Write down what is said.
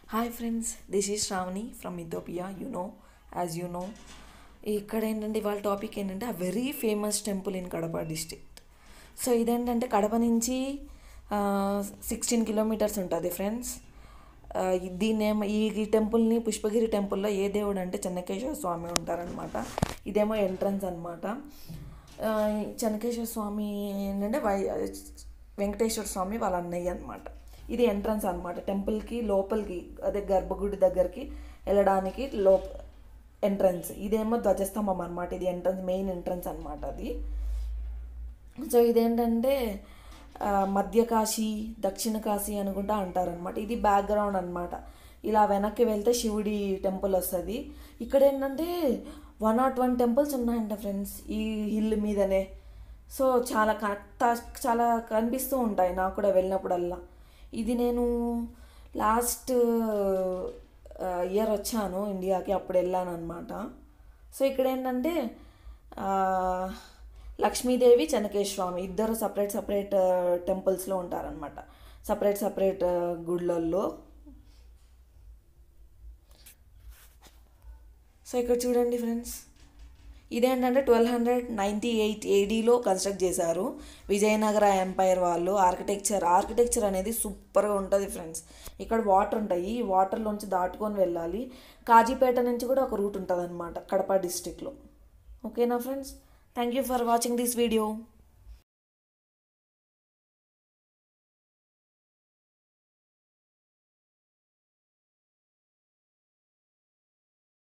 Hi friends, this is Shravani from Ethiopia. As you know, ఇక్కడ ఏంటంటే వాళ్ళ topic ఏంటంటే a very famous temple in Kadapa district. So ఇదేంటంటే కడప నుంచి 16 కిలోమీటర్స్ ఉంటుంది ఫ్రెండ్స్. దీన్నేమో ఈ టెంపుల్ని పుష్పగిరి టెంపుల్లో ఏ దేవుడు అంటే చెన్నకేశ్వర స్వామి ఉంటారనమాట. ఇదేమో ఎంట్రన్స్ అనమాట. చెన్నకేశ్వర స్వామి ఏంటంటే వెంకటేశ్వర స్వామి వాళ్ళ అన్నయ్య అనమాట. ఇది ఎంట్రన్స్ అనమాట. టెంపుల్కి లోపలికి అదే గర్భగుడి దగ్గరికి వెళ్ళడానికి ఎంట్రన్స్. ఇదేమో ధ్వజస్తంభం అనమాట. ఇది ఎంట్రన్స్, మెయిన్ ఎంట్రన్స్ అనమాట అది. సో ఇదేంటంటే మధ్య కాశీ, దక్షిణ కాశీ అనుకుంటా అంటారనమాట. ఇది బ్యాక్గ్రౌండ్ అనమాట. ఇలా వెనక్కి వెళ్తే శివుడి టెంపుల్ వస్తుంది. ఇక్కడ ఏంటంటే 101 టెంపుల్స్ ఉన్నాయంట ఫ్రెండ్స్ ఈ హిల్ మీదనే. సో చాలా కనిపిస్తూ ఉంటాయి నాకు కూడా వెళ్ళినప్పుడల్లా. ఇది నేను లాస్ట్ ఇయర్ వచ్చాను ఇండియాకి, అప్పుడు వెళ్ళాను అనమాట. సో ఇక్కడ ఏంటంటే లక్ష్మీదేవి, చెన్నకేశ్వర స్వామి ఇద్దరు సపరేట్ టెంపుల్స్లో ఉంటారనమాట. సపరేట్ గుళ్ళల్లో. సో ఇక్కడ చూడండి ఫ్రెండ్స్, ఇదేంటంటే 1298 ADలో కన్స్ట్రక్ట్ చేశారు విజయనగర ఎంపైర్ వాళ్ళు. ఆర్కిటెక్చర్ అనేది సూపర్గా ఉంటుంది ఫ్రెండ్స్. ఇక్కడ వాటర్ ఉంటాయి, ఈ వాటర్లోంచి దాటుకొని వెళ్ళాలి. కాజీపేట నుంచి కూడా ఒక రూట్ ఉంటుంది అనమాట కడప డిస్ట్రిక్ట్లో. ఓకేనా friends, thank you for watching this video.